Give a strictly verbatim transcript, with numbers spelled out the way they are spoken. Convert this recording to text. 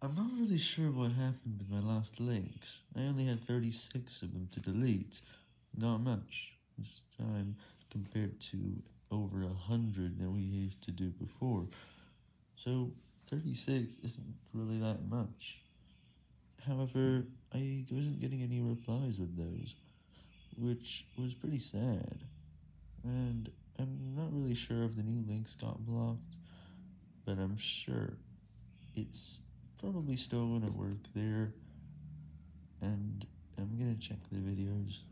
I'm not really sure what happened with my last links. I only had thirty-six of them to delete. Not much this time compared to over a hundred that we used to do before. So thirty-six isn't really that much. However, I wasn't getting any replies with those, which was pretty sad. And I'm not really sure if the new links got blocked, but I'm sure it's probably still gonna work there, and I'm gonna check the videos.